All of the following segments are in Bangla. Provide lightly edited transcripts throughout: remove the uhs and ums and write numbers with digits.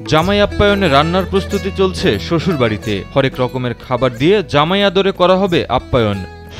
জামাই আপ্যায়নে রান্নার প্রস্তুতি চলছে শ্বশুরবাড়িতে। হরেক রকমের খাবার দিয়ে জামাই আদরে করা হবে আপ্যায়ন।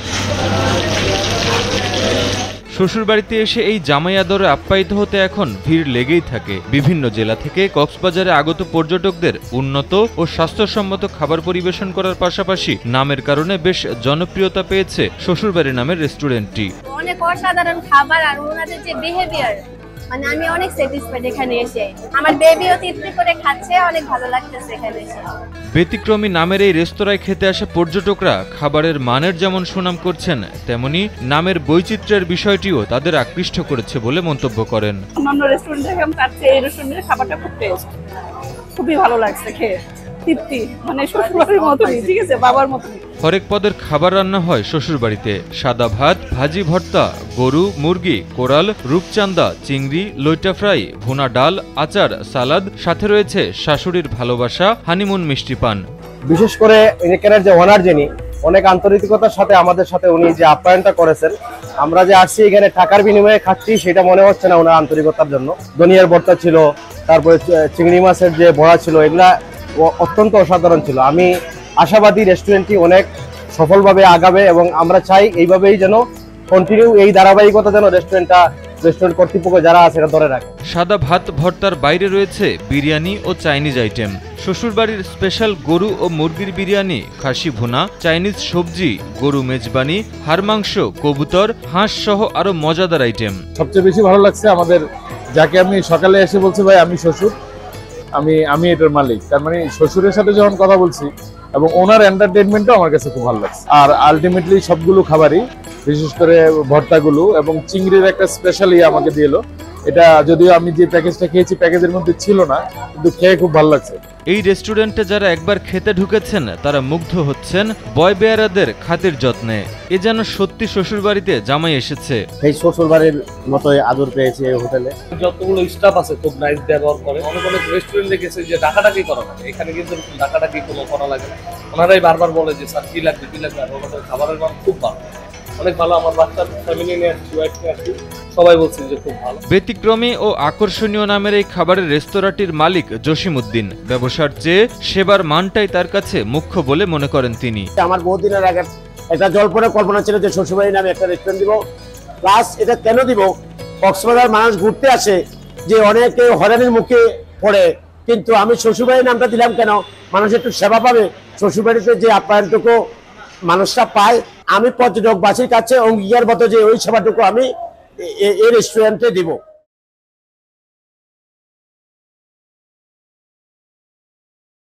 শ্বশুরবাড়িতে এসে এই জামাই আদরে আপ্যায়িত হতে এখন ভিড় লেগেই থাকে। বিভিন্ন জেলা থেকে কক্সবাজারে আগত পর্যটকদের উন্নত ও স্বাস্থ্যসম্মত খাবার পরিবেশন করার পাশাপাশি নামের কারণে বেশ জনপ্রিয়তা পেয়েছে শ্বশুরবাড়ি নামের রেস্টুরেন্টটি। অনেক অসাধারণ খাবার আর ওনাদের যে বিহেভিয়ার, মানে আমি অনেক স্যাটিসফাইড এখানে এসে। আমার বেবিও তৃপ্তি করে খাচ্ছে, অনেক ভালো লাগতেছে এখানে এসে। ব্যতিক্রমী নামের এই রেস্তোরাঁয় খেতে আসা পর্যটকরা খাবারের মানের যেমন সুনাম করছেন, তেমনি নামের বৈচিত্র্যের বিষয়টিও তাদের আকৃষ্ট করেছে বলে মন্তব্য করেন। অন্যান্য রেস্টুরেন্ট থেকে তার চেয়ে এই রেস্টুরেন্টের খাবারটা খুব টেস্ট, খুবই ভালো লাগছে খেয়ে। তৃপ্তি, মানে শ্বশুরবাড়ির মতনই, ঠিক আছে, বাবার মতনই। হরেক পদের খাবার রান্না হয় শ্বশুরবাড়িতে। সাদা ভাত, ভাজি ভর্তা, গরু, মুরগি, কোরাল, রূপচাঁদা, চিংড়ি, লইটা ফ্রাই, ভুনা ডাল, আচার, সালাদ, সাথে রয়েছে শাশুড়ির ভালোবাসা, হানিমুন মিষ্টি পান। বিশেষ করে এখানের যে ওনার যিনি অনেক আন্তরিকতার সাথে আমাদের সাথে উনি যে আপ্যায়নটা করেছেন, আমরা যে আসছি এখানে টাকার বিনিময়ে খাচ্ছি সেটা মনে হচ্ছে না ওনার আন্তরিকতার জন্য। ধনিয়ার ভর্তা ছিল, তারপরে চিংড়ি মাছের যে বড়া ছিল, এগুলা অত্যন্ত অসাধারণ ছিল। আমি আশাবাদী রেস্টুরেন্টটি অনেক সফলভাবে আগাবে এবং আমরা চাই এইভাবেই যেন কন্টিনিউ এই ধারাবাহিকতা যেন রেস্টুরেন্ট কর্তৃপক্ষ যারা আছে এটা ধরে রাখে। সাদা ভাত ভর্তার বাইরে রয়েছে বিরিয়ানি ও চাইনিজ আইটেম। শ্বশুরবাড়ির স্পেশাল গরু ও মুরগির বিরিয়ানি, খাসি ভুনা, চাইনিজ সবজি, গরু মেজবানি, হাড় মাংস, কবুতর, হাঁস সহ আরো মজাদার আইটেম। সবচেয়ে বেশি ভালো লাগছে আমাদের যাকে আমি সকালে এসে বলছি ভাই আমি শ্বশুর, আমি এটার মালিক, তার মানে শ্বশুরের সাথে যখন কথা বলছি এবং ওনার এন্টারটেইনমেন্টও আমার কাছে খুব ভালো লাগছে। আর আলটিমেটলি সবগুলো খাবারই, বিশেষ করে ভর্তাগুলো এবং চিংড়ির একটা স্পেশাল আমাকে দিয়েলো। এটা যদিও আমি যে প্যাকেজটা খেয়েছি প্যাকেজের মধ্যে ছিল না, কিন্তু খেয়ে খুব ভালো লাগছে। এই রেস্টুরেন্টে যারা একবার খেতে ঢুকেছেন তারা মুগ্ধ হচ্ছেন বয় বেয়ারাদের খাতির যত্নে। এ যেন সত্যি শ্বশুরবাড়িতে জামাই এসেছে। এই শ্বশুরবাড়ির মতোই আদর পেয়েছে এই হোটেলে। যতগুলো স্টাফ আছে খুব নাইস ব্যবহার করে। অনেক রেস্টুরেন্টে গেছে যে ডাকাডাকি করা লাগে, এখানে কিন্তু ডাকাডাকি কোনো করা লাগে না। ওনারাই বারবার বলে যে স্যার কি লাগবে কি লাগবে, আর ওনাদের খাবারের মান খুব ভালো, অনেক ভালো। আমার বাচ্চার ফ্যামিলি নিয়ে আসছি, ওয়াইফ নিয়ে আসছি, সবাই বলছে যে খুব ভালো। ব্যতিক্রমী ও আকর্ষণীয় নামের এই খাবারের রেস্তোরাঁটির মালিক জসিম উদ্দিন। ব্যবসার চেয়ে সেবার মানটাই তার কাছে মুখ্য বলে মনে করেন তিনি। আমার বহুদিনের আগে একটা জল্পনা কল্পনা ছিল যে শ্বশুরবাড়ি নামে একটা রেস্টুরেন্ট দিব। প্লাস এটা কেন দিব, কক্সবাজার মানুষ ঘুরতে আসে, যে অনেকে হয়রানির মুখে পড়ে, কিন্তু আমি শ্বশুরবাড়ি নামটা দিলাম কেন, মানুষ একটু সেবা পাবে। শ্বশুরবাড়িতে যে আপ্যায়নটুকু মানুষটা পায়, আমি পর্যটকবাসীর কাছে অঙ্গীকারবদ্ধ যে ওই সেবাটুকু আমি এই রেস্টুরেন্টে দিব।